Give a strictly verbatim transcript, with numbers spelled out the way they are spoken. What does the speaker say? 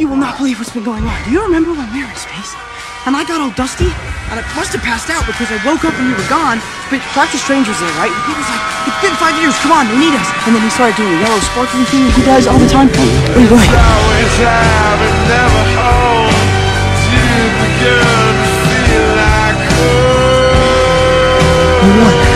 You will not believe what's been going on. Do you remember when we were in space? And I got all dusty? And I must have passed out because I woke up and you were gone. But Doctor Strange was there, right? And he was like, it's been five years, come on, they need us. And then he started doing the yellow sparkling thing that he does all the time. What are you doing? What?